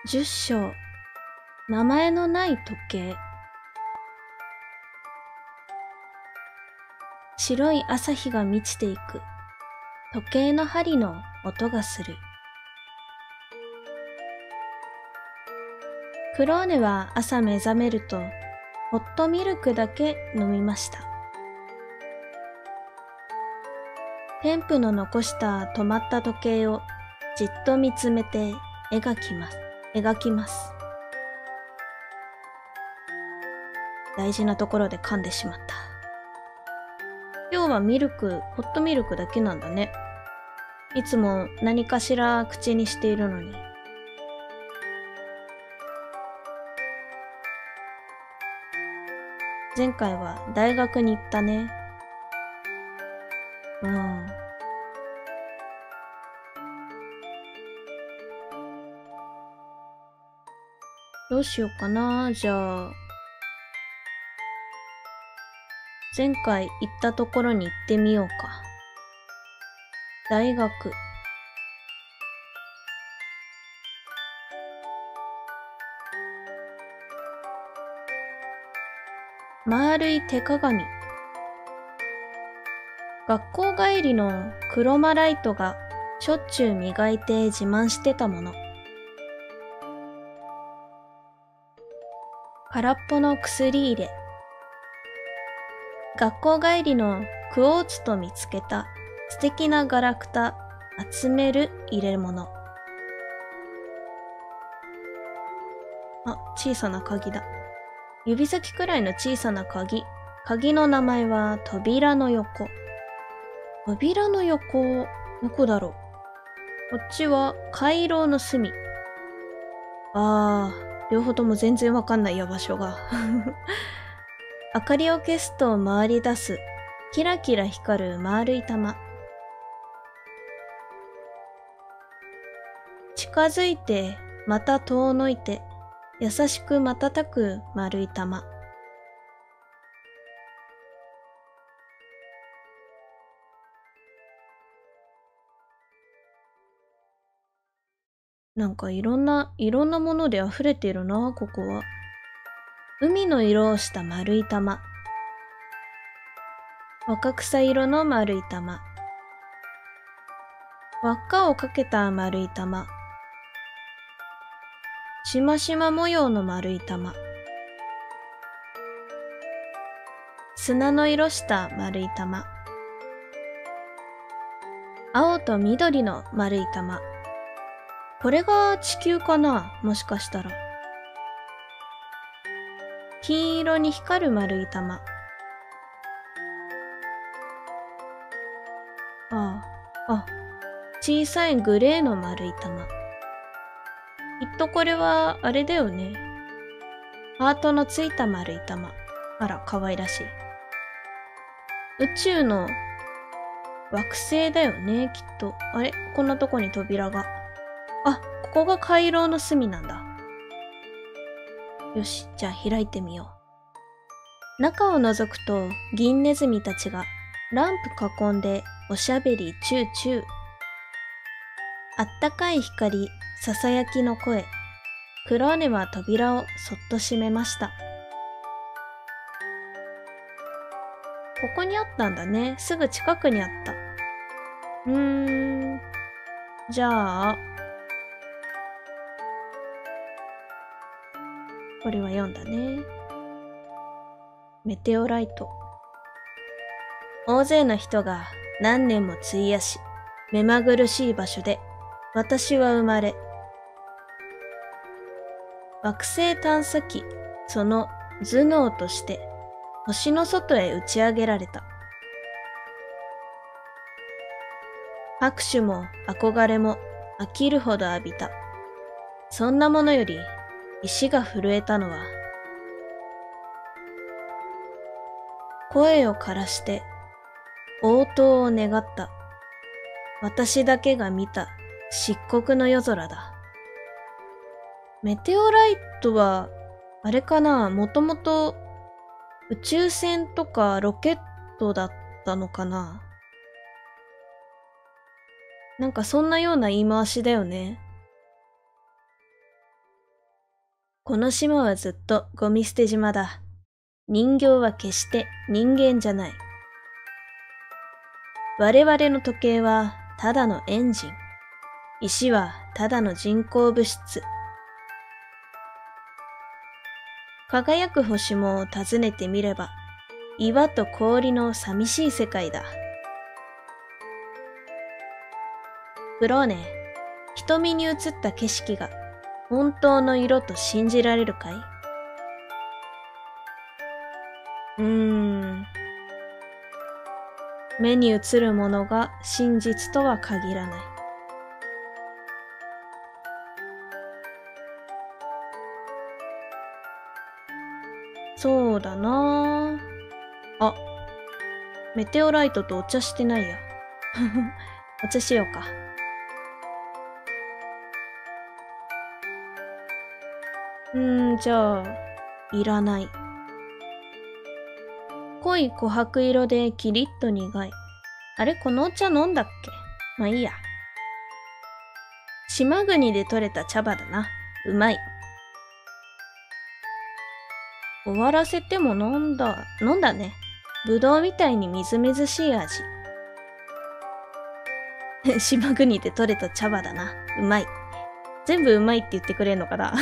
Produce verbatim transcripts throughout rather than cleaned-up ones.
十章、名前のない時計。白い朝日が満ちていく。時計の針の音がする。クローネは朝目覚めると、ホットミルクだけ飲みました。テンプの残した止まった時計をじっと見つめて描きます。描きます。大事なところで噛んでしまった。今日はミルク、ホットミルクだけなんだね。いつも何かしら口にしているのに。前回は大学に行ったね。うん。どうしようかな、じゃあ。前回行ったところに行ってみようか。大学。丸い手鏡。学校帰りのクロマライトがしょっちゅう磨いて自慢してたもの。空っぽの薬入れ。学校帰りのクォーツと見つけた素敵なガラクタ集める入れ物。あ、小さな鍵だ。指先くらいの小さな鍵。鍵の名前は扉の横。扉の横、どこだろう。こっちは回廊の隅。あー、両方とも全然わかんないや、場所が。明かりを消すと回り出す、キラキラ光る丸い玉。近づいて、また遠のいて、優しく瞬く丸い玉。なんかいろんな、いろんなもので溢れているな、ここは。海の色をした丸い玉。若草色の丸い玉。輪っかをかけた丸い玉。しましま模様の丸い玉。砂の色した丸い玉。青と緑の丸い玉。これが地球かな、もしかしたら。金色に光る丸い玉。ああ、あ、小さいグレーの丸い玉。きっとこれは、あれだよね。ハートのついた丸い玉。あら、可愛らしい。宇宙の惑星だよね、きっと。あれ、こんなとこに扉が。あ、ここが回廊の隅なんだ。よし、じゃあ開いてみよう。中を覗くと、銀ネズミたちがランプ囲んでおしゃべりチューチュー。あったかい光、ささやきの声。クローネは扉をそっと閉めました。ここにあったんだね。すぐ近くにあった。うーん。じゃあ、これは読んだね。メテオライト。大勢の人が何年も費やし、目まぐるしい場所で私は生まれ、惑星探査機、その頭脳として星の外へ打ち上げられた。拍手も憧れも飽きるほど浴びた。そんなものより石が震えたのは、声を枯らして応答を願った。私だけが見た漆黒の夜空だ。メテオライトは、あれかな、もともと宇宙船とかロケットだったのかな。なんかそんなような言い回しだよね。 この島はずっとゴミ捨て島だ。人形は決して人間じゃない。我々の時計はただのエンジン。石はただの人工物質。輝く星も訪ねてみれば、岩と氷の寂しい世界だ。クローネ、瞳に映った景色が本当の色と信じられるかい？うーん。目に映るものが真実とは限らない。そうだなあ。あ、メテオライトとお茶してないや。お茶しようか。うーん、じゃあ、いらない。濃い琥珀色でキリッと苦い。あれ、このお茶飲んだっけ？まあいいや。島国で採れた茶葉だな。うまい。終わらせても飲んだ、飲んだね。ぶどうみたいにみずみずしい味。島国で採れた茶葉だな。うまい。全部うまいって言ってくれんのかな。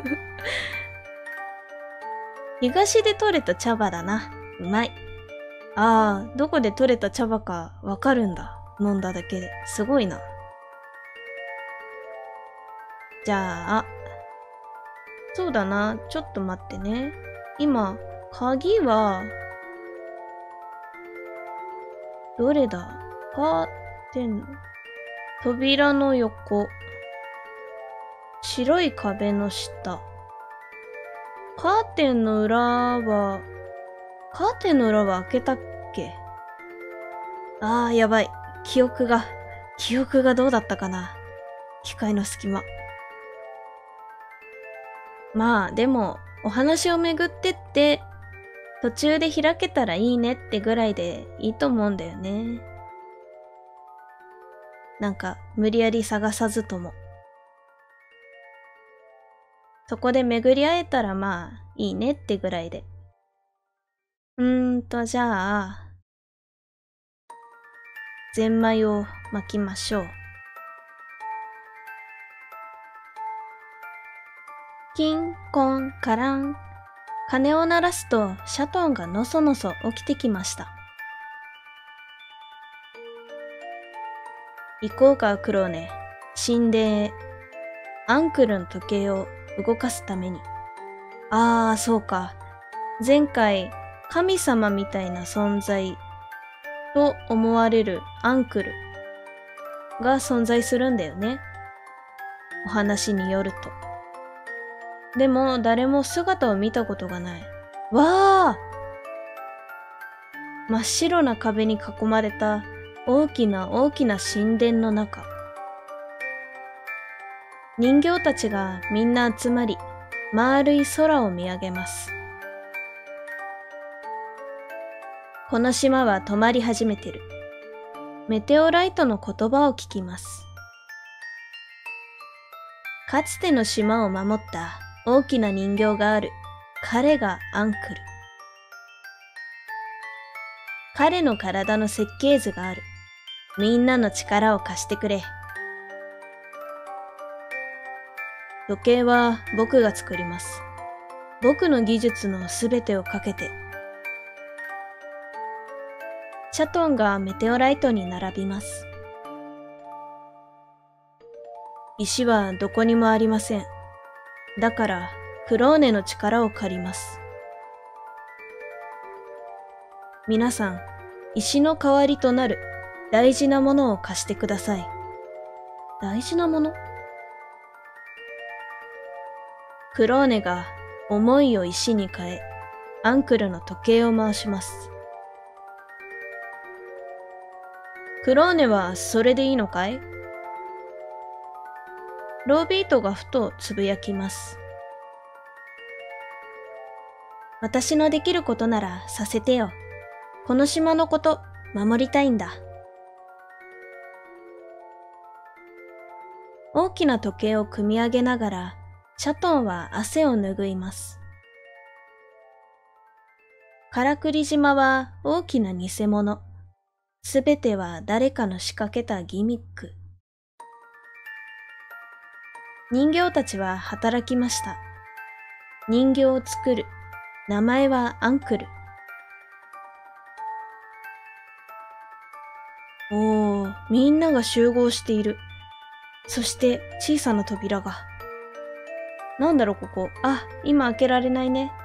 東で採れた茶葉だな。うまい。ああ、どこで採れた茶葉かわかるんだ。飲んだだけで。すごいな。じゃあ、そうだな。ちょっと待ってね。今、鍵は、どれだ？カーテン、扉の横、白い壁の下。カーテンの裏は、カーテンの裏は開けたっけ？ああ、やばい。記憶が、記憶がどうだったかな。機械の隙間。まあ、でも、お話を巡ってって、途中で開けたらいいねってぐらいでいいと思うんだよね。なんか、無理やり探さずとも。そこで巡り会えたらまあ、いいねってぐらいで。うーんと、じゃあ、ゼンマイを巻きましょう。キンコンカラン。鐘を鳴らすとシャトンがのそのそ起きてきました。行こうか、クローネ。神殿へ。アンクルの時計を動かすために。ああ、そうか。前回、神様みたいな存在と思われるアンクルが存在するんだよね。お話によると。でも誰も姿を見たことがない。わあ！真っ白な壁に囲まれた大きな大きな神殿の中。人形たちがみんな集まり、丸い空を見上げます。この島は止まり始めてる。メテオライトの言葉を聞きます。かつての島を守った大きな人形がある。彼がアンクル。彼の体の設計図がある。みんなの力を貸してくれ。時計は僕が作ります。僕の技術のすべてをかけて。シャトンがメテオライトに並びます。石はどこにもありません。だから、クローネの力を借ります。皆さん、石の代わりとなる大事なものを貸してください。大事なもの？クローネが思いを石に変え、アンクルの時計を回します。クローネはそれでいいのかい？ロービートがふとつぶやきます。私のできることならさせてよ。この島のこと守りたいんだ。大きな時計を組み上げながらシャトンは汗を拭います。からくり島は大きな偽物。すべては誰かの仕掛けたギミック。人形たちは働きました。人形を作る。名前はアンクル。おー、みんなが集合している。そして小さな扉が。なんだろここ。あ、今開けられないね。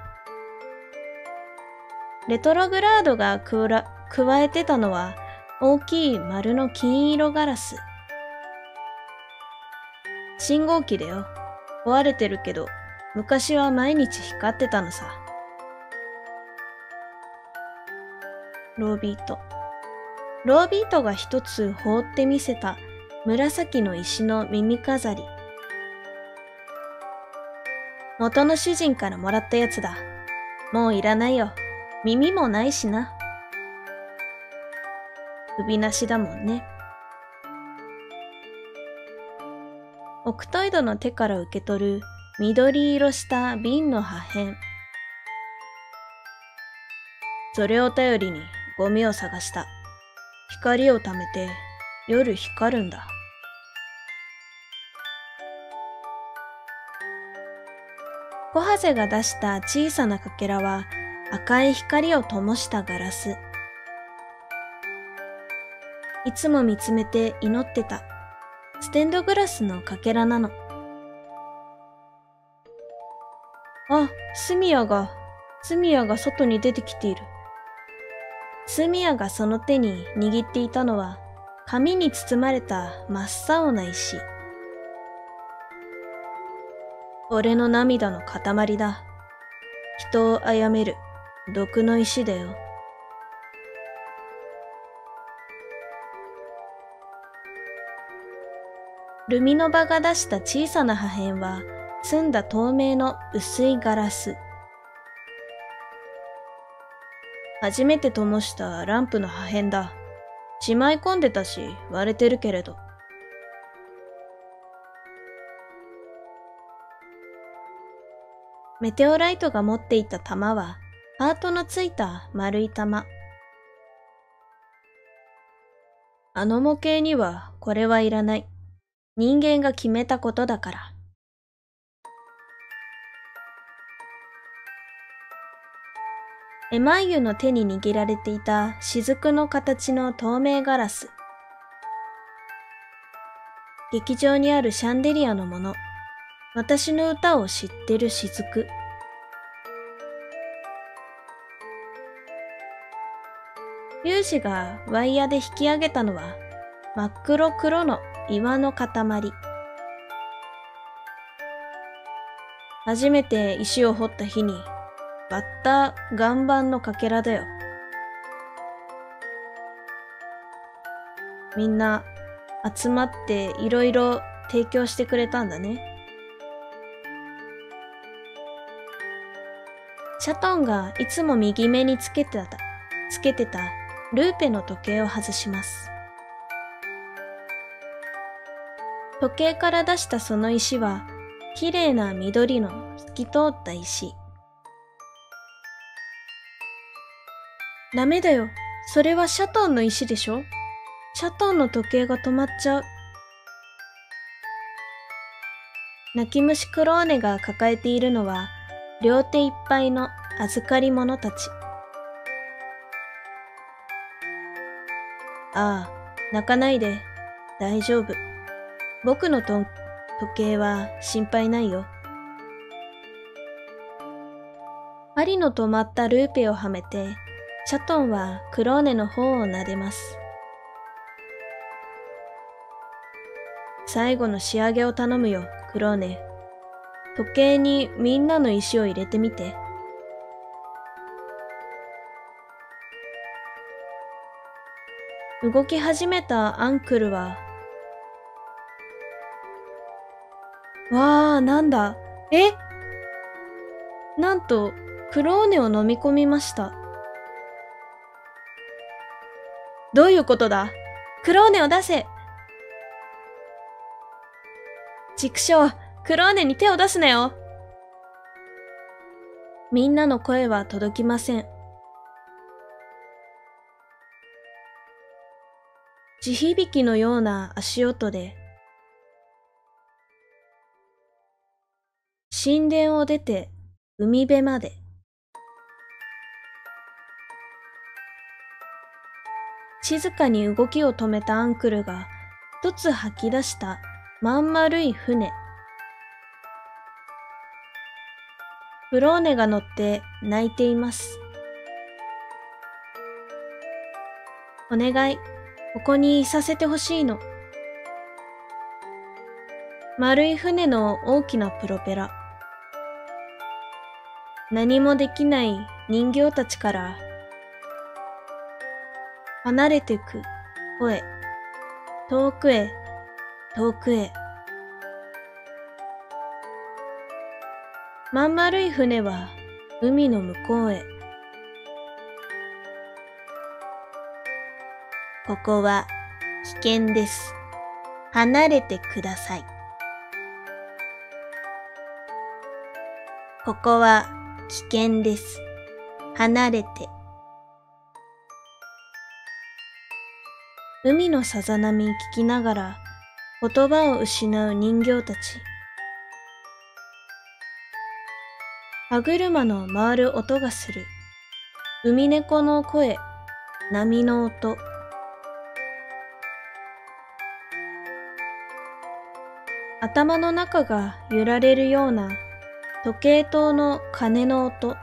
レトログラードがくら加えてたのは大きい丸の金色ガラス。信号機だよ。壊れてるけど、昔は毎日光ってたのさ。ロービート。ロービートが一つ放ってみせた紫の石の耳飾り。元の主人からもらったやつだ。もういらないよ。耳もないしな。首なしだもんね。オクトイドの手から受け取る緑色した瓶の破片。それを頼りにゴミを探した。光をためて夜光るんだ。コハゼが出した小さなかけらは赤い光を灯したガラス。いつも見つめて祈ってた。ステンドグラスのかけらなの。あ、スミヤが、スミヤが外に出てきている。スミヤがその手に握っていたのは紙に包まれた真っ青な石。俺の涙の塊だ。人を殺める毒の石だよ。ルミノバが出した小さな破片は澄んだ透明の薄いガラス。初めて灯したランプの破片だ。しまい込んでたし割れてるけれど。メテオライトが持っていた玉はハートのついた丸い玉。あの模型にはこれはいらない。人間が決めたことだから。エマイユの手に握られていた雫の形の透明ガラス。劇場にあるシャンデリアのもの。私の歌を知ってる雫。リュウジがワイヤで引き上げたのは真っ黒黒の岩の塊。初めて石を掘った日に割った岩盤のかけらだよ。みんな集まっていろいろ提供してくれたんだね。シャトンがいつも右目につけてた、つけてたルーペの時計を外します。時計から出したその石はきれいな緑の透き通った石。ダメだよ。それはシャトンの石でしょ。シャトンの時計が止まっちゃう。泣き虫クローネが抱えているのは両手いっぱいの預かり物たち。ああ、泣かないで。大丈夫。僕のと時計は心配ないよ。針の止まったルーペをはめて、シャトンはクローネの方を撫でます。最後の仕上げを頼むよ、クローネ。時計にみんなの石を入れてみて。動き始めたアンクルは、わあ、なんだ。え？なんと、クローネを飲み込みました。どういうことだ？クローネを出せ！畜生、 クローネに手を出すなよ。みんなの声は届きません。地響きのような足音で、神殿を出て海辺まで、静かに動きを止めたアンクルが一つ吐き出したまん丸い船。フローネが乗って泣いています。お願い、ここにいさせてほしいの。丸い船の大きなプロペラ。何もできない人形たちから離れてく声。遠くへ、遠くへ。まん丸い船は海の向こうへ。ここは危険です。離れてください。ここは危険です。離れて。海のさざ波聞きながら言葉を失う人形たち。歯車の回る音がする。海猫の声、波の音。頭の中が揺られるような時計塔の鐘の音。